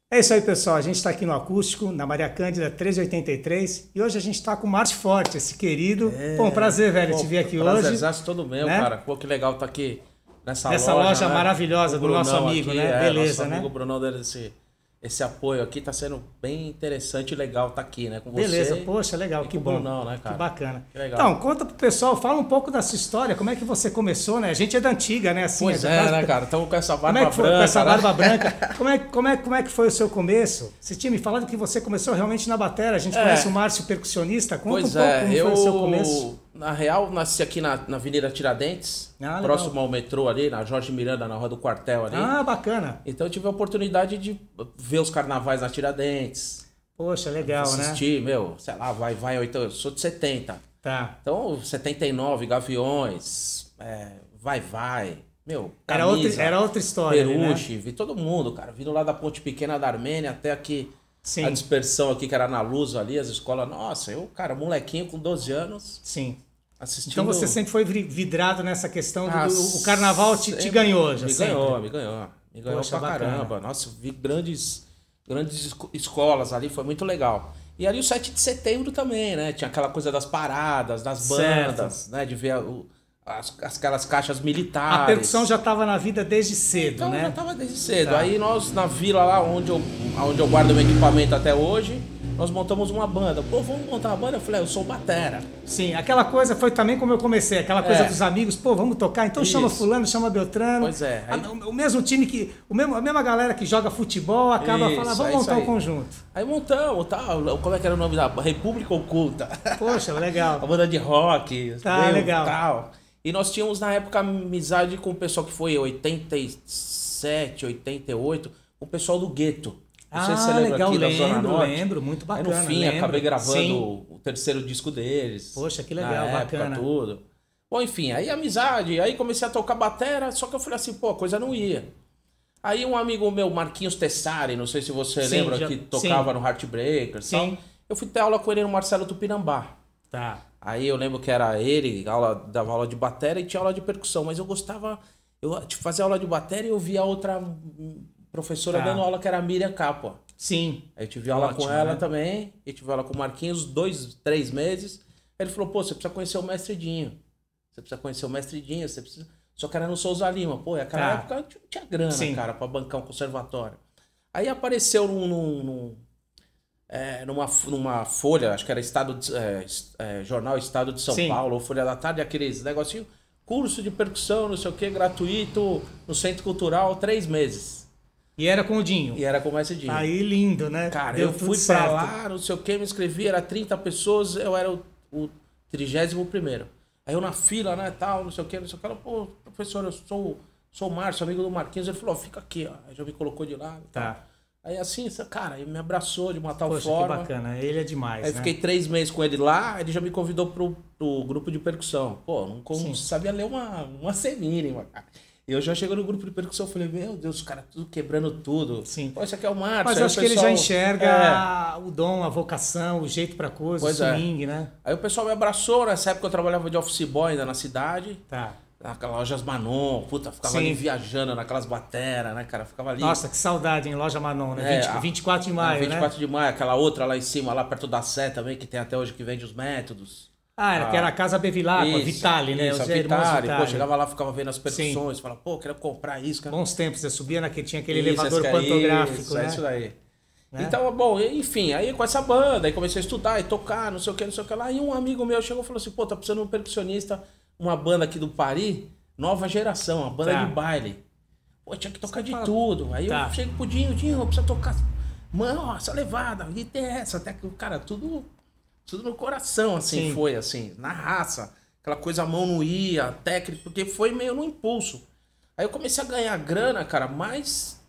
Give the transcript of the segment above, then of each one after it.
É isso aí, pessoal. A gente está aqui no Acústico, na Maria Cândida 1383, e hoje a gente está com o Márcio Forte, esse querido. Pô, um prazer, velho, te ver aqui hoje. Prazerzaço todo meu, né? Cara. Pô, que legal estar aqui Nessa loja, loja né? maravilhosa O do nosso Brunão amigo, aqui, né? Beleza, nosso né? amigo Brunão dando esse apoio aqui, tá sendo bem interessante e legal estar aqui, né? Com Beleza, você. poxa, legal, que com o bom. Brunão, né, cara? Que bacana. Que legal. Então, conta pro pessoal, fala um pouco da sua história, como é que você começou, né? A gente é da antiga, né? Assim, Pois é, né, cara? Estamos com essa barba Como é que foi branca. com essa né? barba branca? Como é que foi o seu começo? Você tinha me falado que você começou realmente na batera. A gente conhece o Márcio percussionista. Conta Pois um pouco como foi o seu eu, começo. na real, nasci aqui na Avenida Tiradentes, Legal. próximo ao metrô ali, na Jorge Miranda, na Rua do Quartel ali. Ah, bacana. Então eu tive a oportunidade de ver os carnavais na Tiradentes. Poxa, legal, Assistir, sei lá, eu sou de 70. Tá. Então, 79, Gaviões, Era Camisa, outra história, Peruche, né? vi todo mundo, cara. Vindo lá da Ponte Pequena da Armênia até aqui, Sim. a dispersão aqui, que era na Luz ali, as escolas. Nossa, cara, molequinho com 12 anos, Sim. assistindo... Então você sempre foi vidrado nessa questão o carnaval te sempre ganhou, já Me sempre. ganhou, me ganhou. Me ganhou Poxa, pra bacana. caramba. Nossa, vi grandes escolas ali, foi muito legal. E ali o 7 de setembro também, né? Tinha aquela coisa das paradas, das bandas, né? De ver aquelas caixas militares. A percussão já estava na vida desde cedo, Então, né? já tava desde cedo. Tá. Aí nós, na vila lá, onde eu guardo meu equipamento até hoje, nós montamos uma banda. Pô, vamos montar uma banda? Eu falei, eu sou batera. Sim, aquela coisa foi também como eu comecei, aquela coisa dos amigos, pô, vamos tocar, então chama Isso. fulano, chama Beltrano. Pois é. Aí... O mesmo time a mesma galera que joga futebol acaba Isso, falando, vamos é montar isso um aí. conjunto. Aí montamos, tal. Como é que era o nome da República Oculta? Poxa, legal. A banda de rock. Tá, meio legal. Tal. E nós tínhamos na época amizade com o pessoal que foi em 87, 88, o pessoal do Gueto. Não sei se você lembra legal, aqui da Zona Norte. lembro, muito bacana. Aí no fim lembro. acabei gravando Sim. o terceiro disco deles. Poxa, que legal, na época, bacana. tudo. Bom, enfim, aí amizade, aí comecei a tocar batera, só que eu falei assim, pô, a coisa não ia. Aí um amigo meu, Marquinhos Tessari, não sei se você Sim, lembra, que tocava no Heartbreakers e tal. Eu fui ter aula com ele no Marcelo Tupinambá. Tá. Aí eu lembro que era ele, dava aula de bateria e tinha aula de percussão, mas eu gostava, de fazer aula de bateria e eu via outra professora dando aula que era a Miriam Capua. Sim. Aí eu tive aula Ótimo, com ela né? também, e tive aula com o Marquinhos, 2, 3 meses. Aí ele falou, pô, você precisa conhecer o Mestre Dinho. Você precisa conhecer o Mestre Dinho, você precisa... Só que era no Souza Lima. Pô, naquela época não tinha grana, Sim. cara, pra bancar um conservatório. Aí apareceu numa folha, acho que era Jornal Estado de São Sim. Paulo, ou Folha da Tarde, aqueles negocinho, curso de percussão, não sei o que, gratuito, no Centro Cultural, 3 meses. E era com o Dinho. E era com o Mestre Dinho. Aí lindo, né? Cara, Deu eu tudo fui certo. pra lá, não sei o que, me inscrevi, era 30 pessoas, eu era o 31º. Aí eu na fila, né, tal, não sei o que, ela, pô, professor, eu sou o Márcio, amigo do Marquinhos, ele falou, fica aqui, ó, aí já me colocou de lado. Tá. Aí assim, cara, ele me abraçou de uma tal Poxa, forma. que bacana, ele é demais, Aí né? fiquei 3 meses com ele lá, ele já me convidou pro grupo de percussão. Pô, não sabia ler uma semínima, cara. E eu já chego no grupo de percussão, falei, meu Deus, os caras tudo quebrando tudo. Sim. Pô, isso aqui é o Márcio. Mas aí eu o acho que ele já pessoal- enxerga o dom, a vocação, o jeito pra coisa, Pois o é. swing, né? Aí o pessoal me abraçou, nessa época eu trabalhava de office boy ainda na cidade. Tá. Naquelas lojas Manon, puta, ficava Sim. ali viajando naquelas bateras, né, cara? Ficava ali. Nossa, que saudade, em Loja Manon, né? 24 de maio, 24 de maio, aquela outra lá em cima, lá perto da Sé também, que tem até hoje que vende os métodos. né? Que era a Casa Bevilacqua, Isso, Vitale, né? Isso, a Os irmãos Vitale. Vitale. Pô, chegava lá, ficava vendo as percussões, falava, pô, quero comprar isso, cara. Bons tempos, você subia naquele, tinha aquele Isso, elevador esse pantográfico, isso, né? É isso daí. Né? Então, bom, enfim, aí com essa banda, aí comecei a estudar e tocar, não sei o que lá. E um amigo meu chegou e falou assim, pô, tá precisando de um percussionista, uma banda aqui do Paris, nova geração, uma banda Tá. de baile. Pô, tinha que tocar de fala- tudo. Aí Tá. eu cheguei pro Dinho, precisa tocar. Mano, ó, essa levada, e tem essa, até que, cara, tudo no coração, assim, Sim. foi, assim, na raça. Aquela coisa, a mão não ia, técnica, porque foi meio no impulso. Aí eu comecei a ganhar grana, cara, mais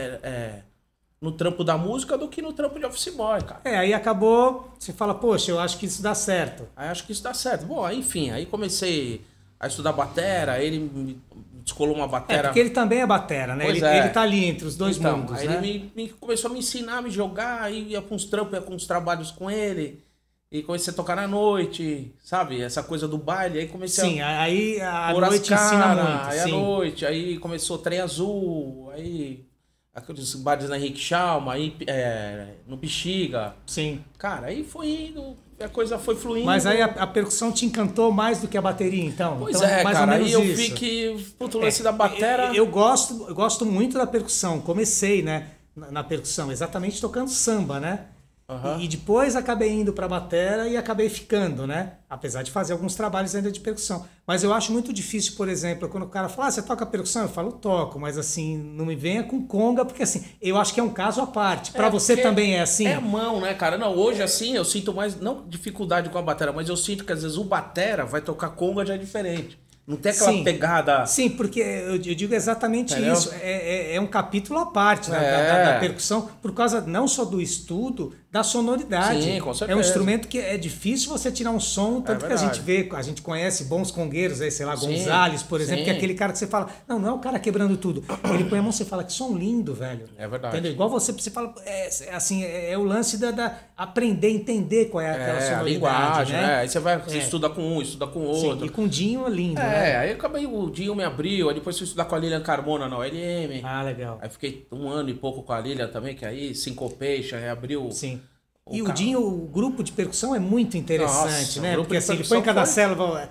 no trampo da música do que no trampo de office boy, cara. Aí acabou, você fala, poxa, eu acho que isso dá certo. Aí acho que isso dá certo. Bom, aí, enfim, aí comecei a estudar batera, ele me descolou uma batera. Porque ele também é batera, né? Pois Ele, é. ele tá ali entre os dois Então, mundos, aí né? ele começou a me ensinar, a me jogar, aí ia com uns trampos, ia com uns trabalhos com ele. E comecei a tocar na noite, sabe? Essa coisa do baile. Aí comecei Sim, aí a pôr as noite ensina cara, muito. aí sim. à noite, aí começou Trem Azul, aí aqueles bares na Henrique Schalma, aí, no Bexiga. Sim. Cara, aí foi indo, a coisa foi fluindo. Mas aí a percussão te encantou mais do que a bateria, então? Pois então, é, mais cara, ou menos aí eu isso. vi que, puto, o lance da batera... Eu gosto muito da percussão. Comecei, né, na percussão, exatamente tocando samba, né? Uhum. E depois acabei indo pra batera e acabei ficando, né? Apesar de fazer alguns trabalhos ainda de percussão. Mas eu acho muito difícil, por exemplo, quando o cara fala, você toca percussão? Eu falo, toco, mas assim, não me venha com conga, porque assim, eu acho que é um caso à parte. Pra você também é assim? É a mão, né, cara? Não, hoje assim, eu sinto mais, não dificuldade com a batera, mas eu sinto que às vezes o batera vai tocar conga já é diferente. Não tem aquela pegada... Sim, porque eu digo exatamente Entendeu? isso. É um capítulo à parte da percussão, por causa não só do estudo, da sonoridade. Sim, com certeza. É um instrumento que é difícil você tirar um som, tanto que a gente verdade. vê, a gente conhece bons congueiros, aí, sei lá, Sim, Gonzales, por exemplo, que é sim. aquele cara que você fala, não é o cara quebrando tudo. Ele põe a mão e você fala, que som lindo, velho. É verdade. Entendeu? Igual você fala, é o lance da aprender, entender qual é aquela a sonoridade, linguagem, né? Aí você vai, você estuda com um, estuda com o outro. Sim, e com o Dinho é lindo, né? Aí acabei, o Dinho me abriu, aí depois fui estudar com a Lilian Carmona na OLM. Ah, legal. Aí fiquei 1 ano e pouco com a Lilian também, que aí Syncopation, aí abriu... Sim. E o Dinho, o grupo de percussão é muito interessante, Nossa, né? o grupo Porque de assim, ele percussão põe em cada foi- célula,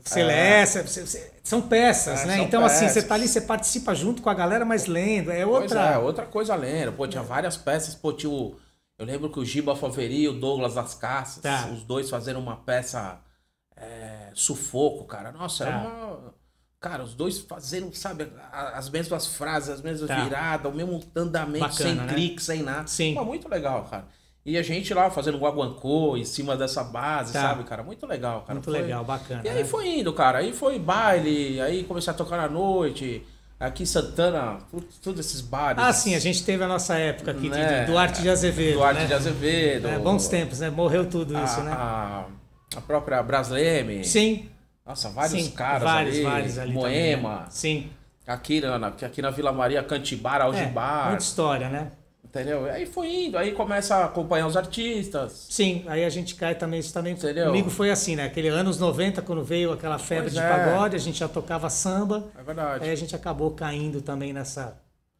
são peças, né? são Então assim, peças. você tá ali, você participa junto com a galera, mas lendo, é Pois outra... é, outra coisa lendo. Pô, tinha várias peças, pô, tinha o... Eu lembro que o Giba Faveri e o Douglas das Caças, Tá. os dois fazendo uma peça sufoco, cara. Nossa, era Tá. uma... Cara, os dois fazendo, sabe, as mesmas frases, as mesmas Tá. viradas, o mesmo andamento, Bacana, sem né? clique, sem nada. Sim. Pô, muito legal, cara. E a gente lá fazendo guaguancô em cima dessa base, Tá. sabe, cara? Muito legal, cara. Muito Foi- legal, bacana. E aí né? foi indo, cara. Aí foi baile, aí comecei a tocar na noite. Aqui em Santana, todos esses bares. Ah, sim, a gente teve a nossa época aqui Né? de Duarte de Azevedo, Duarte né? de Azevedo. Bons tempos, né? Morreu tudo isso, né? A própria Brasleme. Sim. Nossa, vários Sim, caras vários ali Moema. também, né? Sim. Aqui na Vila Maria, Cantibar, Algibar. Muita história, né? Entendeu? Aí foi indo, aí começa a acompanhar os artistas. Sim, aí a gente cai também, isso também Entendeu? comigo foi assim, né? Aquele anos 90, quando veio aquela febre Pois de é. pagode, a gente já tocava samba, É verdade. aí a gente acabou caindo também nessa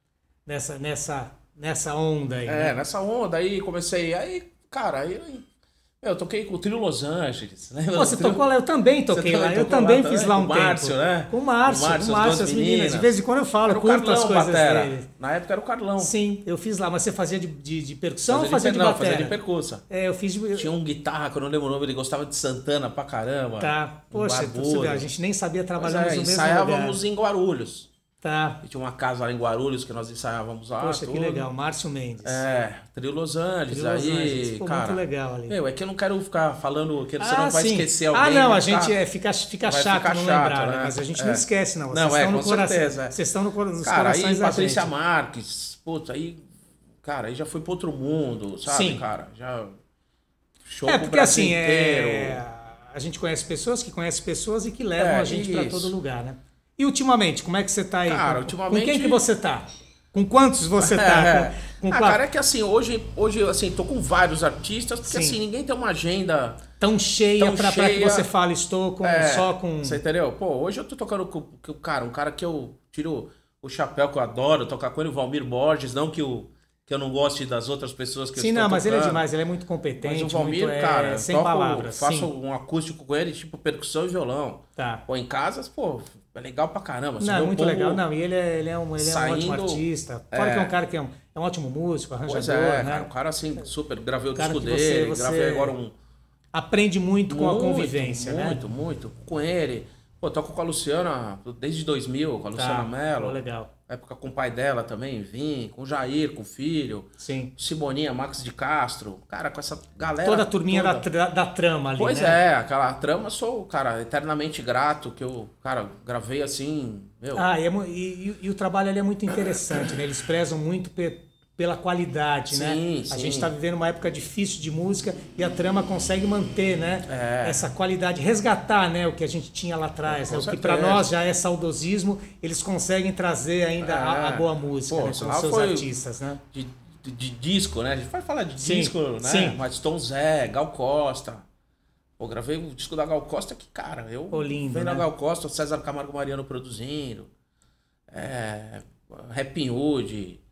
onda aí, né? Nessa onda aí comecei. Aí, cara, eu toquei com o Trio Los Angeles. Lembra Pô, do você Trio? tocou lá, eu também toquei Você lá, eu tocou também lá fiz também? lá um Com o tempo. Márcio, né? Com o Márcio, Com o Márcio, as meninas. De vez em quando eu falo, Era o curto as Carlão, coisas batera. dele. Na época era o Carlão. Sim, eu fiz lá, mas você fazia de percussão ou fazia de Não, batera? fazia de percussa. Eu fiz de... Tinha um guitarra, que eu não lembro o nome, ele gostava de Santana pra caramba. Tá, um poxa, barbudo. a gente nem sabia Pois trabalhar no mesmo ensaiávamos lugar. em Guarulhos. Tá, E tinha uma casa lá em Guarulhos que nós ensaiávamos lá. poxa, que tudo. legal, Márcio Mendes. Trio Los Angeles, Trio Los aí, Angeles, pô, cara. muito legal ali. Meu, é que eu não quero ficar falando que você não vai sim. esquecer alguém. Ah, não, vai a gente ficar- fica vai chato ficar não chato, lembrar, né? né? Mas a gente não esquece, não. Não, Vocês estão no com coração. certeza. Vocês estão nos Cara, corações aí da Patrícia gente. Marques, putz, aí já foi pro outro mundo, sabe, Sim. cara? Já show É, pro porque Brasil assim, inteiro. a gente conhece pessoas que conhecem pessoas e que levam a gente pra isso. todo lugar, né? E ultimamente, como é que você tá aí? Cara, com ultimamente- quem que você tá? Com quantos você tá? Com Cara, é que assim, hoje assim, tô com vários artistas, porque Sim. assim, ninguém tem uma agenda... tão cheia tão pra que cheia. você fale, estou só com... Você entendeu? Pô, hoje eu tô tocando com um cara que eu tiro o chapéu, que eu adoro tocar com ele, o Valmir Borges, não que eu não goste das outras pessoas que eu Sim, estou não, mas ele é tocando. demais, ele é muito competente, Mas o Valmir, muito, cara, sem toco, palavras. faço Sim. um acústico com ele, tipo percussão e violão. Tá. Pô, em casa, pô, é legal pra caramba. Você Não, vê é o muito povo- legal. Não, e ele é um ótimo saindo- artista. Fora que é um cara que é um ótimo músico, arranjador, Pois é, né? cara, um cara assim, super, gravei o Cara disco que dele, você- gravei agora um... Aprende muito com a convivência, muito, né? muito, com ele. Pô, toco com a Luciana desde 2000, com a Luciana Mello. Pô, legal. Época com o pai dela também, vim, com o Jair, com o filho, Sim. Simoninha, Max de Castro, cara, com essa galera Toda a turminha toda. da trama ali, Pois né? é, aquela trama, sou, cara, eternamente grato, que eu, cara, gravei assim, meu... E o trabalho ali é muito interessante, né? Eles prezam muito pela qualidade, né? Sim, A sim. gente está vivendo uma época difícil de música e a trama consegue manter, né? Essa qualidade, resgatar, né? O que a gente tinha lá atrás, né? O que para certeza. nós já é saudosismo, eles conseguem trazer ainda a boa música, Pô, né? Com senão os seus foi- artistas, né? De disco, né? A gente vai falar de Sim, disco, né? sim. Mas Tom Zé, Gal Costa. Pô, gravei o disco da Gal Costa que, cara, eu Pô, lindo, vendo né? a Gal Costa, o César Camargo Mariano produzindo. Rapping Hood.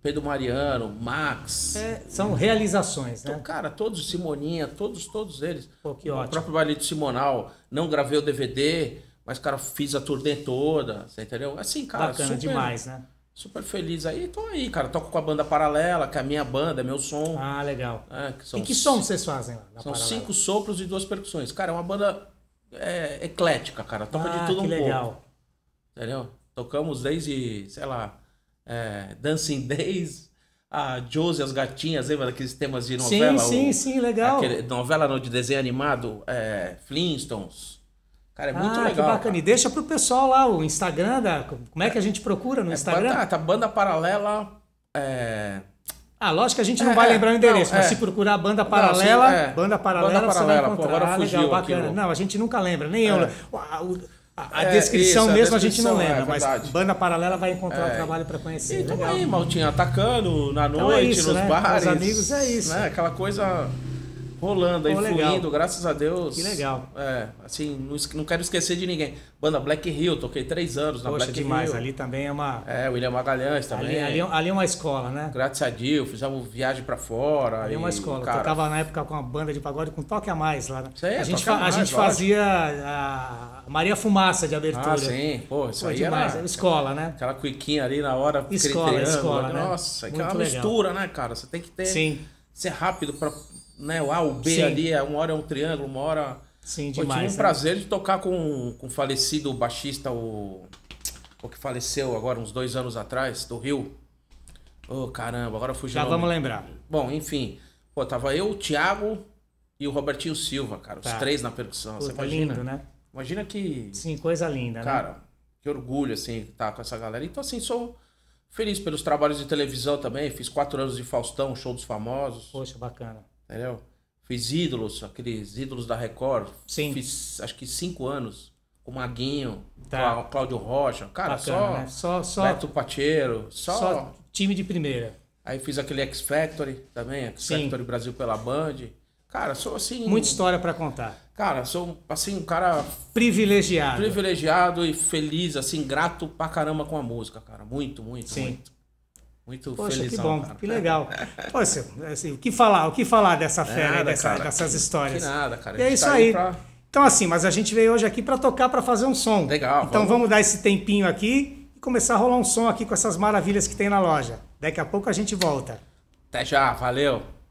Pedro Mariano, Max. São realizações, né? Então, cara, todos, Simoninha, todos eles. Pô, que o ótimo. próprio baile do Simonal, não gravei o DVD, mas, cara, fiz a turnê toda, você entendeu? Assim, cara, bacana demais, né? Super feliz aí, tô aí, cara. Toco com a banda Paralela, que é a minha banda, é meu som. Ah, legal. E que som vocês fazem lá na São Paralela? 5 sopros e 2 percussões. Cara, é uma banda eclética, cara. Toca de tudo que um legal. pouco. Entendeu? Tocamos desde, sei lá, Dancing Days, a Josie, as gatinhas, lembra daqueles temas de novela? Sim, legal. Novela de desenho animado, Flintstones. Cara, é muito legal. Que bacana. Cara. E deixa pro pessoal lá o Instagram, como é que a gente procura no Instagram? Banda Paralela. Lógico que a gente não vai lembrar o endereço, mas se procurar Banda Paralela, Banda Paralela, você vai encontrar. Pô, agora fugiu legal, bacana. aquilo. Não, a gente nunca lembra, nem eu. A descrição mesmo a gente não lembra, mas Banda Paralela vai encontrar o trabalho para conhecer. E tamo aí, Maltinha, atacando na noite, isso, nos né? bares. Com os amigos é isso. Né? Aquela coisa rolando aí, fluindo, graças a Deus. Que legal. Assim, não quero esquecer de ninguém. Banda Black Hill, toquei 3 anos na Black demais. Hill. Ali também é uma... William Magalhães também. Ali é uma escola, né? Graças a Deus, fizemos viagem pra fora. Ali é uma escola. Cara, tocava na época com uma banda de pagode com Toque a Mais lá. Né? A gente fazia a Maria Fumaça de abertura. Sim. Pô, isso aí demais. Era escola, né? Aquela cuiquinha ali na hora. Escola, né? Nossa, aquela mistura, né, cara? Você tem que ser rápido pra... Né, o A, o B ali, uma hora é um triângulo, uma hora... Sim, demais. Eu tive um prazer de tocar com o falecido baixista, o que faleceu agora uns 2 anos atrás, do Rio. Caramba, agora fugiu. Já vamos lembrar. Bom, enfim. Pô, tava eu, o Thiago e o Robertinho Silva, cara. Os 3 na percussão. Você imagina? Lindo, né? Imagina que... Sim, coisa linda, né? Cara, que orgulho, assim, estar com essa galera. Então, assim, sou feliz pelos trabalhos de televisão também. Fiz 4 anos de Faustão, Show dos Famosos. Poxa, bacana. Entendeu? Fiz ídolos, aqueles ídolos da Record. Sim. Fiz acho que 5 anos com o Maguinho, com o Cláudio Rocha. Cara, bacana, né? Só Beto Pacheiro. Só time de primeira. Aí fiz aquele X Factory também, X Factory Brasil pela Band. Cara, sou assim... Muita história pra contar. Cara, sou assim um cara... Privilegiado e feliz, assim, grato pra caramba com a música, cara. Muito. Muito Poxa, felizão, que bom, cara. Que legal. Poxa, assim, o que falar dessa fera, dessas histórias? Que nada, cara. E é isso aí. Então assim, mas a gente veio hoje aqui para tocar, para fazer um som. Legal. Então vamos dar esse tempinho aqui e começar a rolar um som aqui com essas maravilhas que tem na loja. Daqui a pouco a gente volta. Até já, valeu.